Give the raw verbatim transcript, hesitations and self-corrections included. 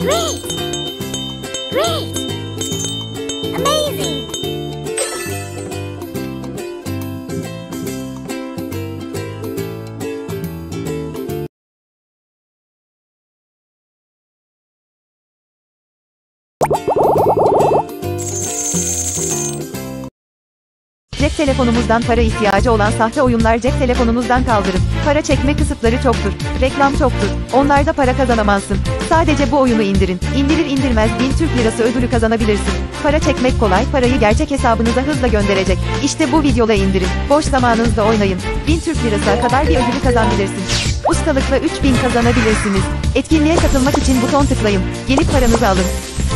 Great! Great! Amazing! Cep telefonumuzdan para ihtiyacı olan sahte oyunlar cep telefonunuzdan kaldırın. Para çekme kısıtları çoktur. Reklam çoktur. Onlarda para kazanamazsın. Sadece bu oyunu indirin. İndirir indirmez bin Türk lirası ödülü kazanabilirsin. Para çekmek kolay, parayı gerçek hesabınıza hızla gönderecek. İşte bu videoda indirin. Boş zamanınızda oynayın. bin Türk lirasına kadar bir ödülü kazanabilirsin. Ustalıkla üç bin kazanabilirsiniz. Etkinliğe katılmak için buton tıklayın. Gelip paranızı alın.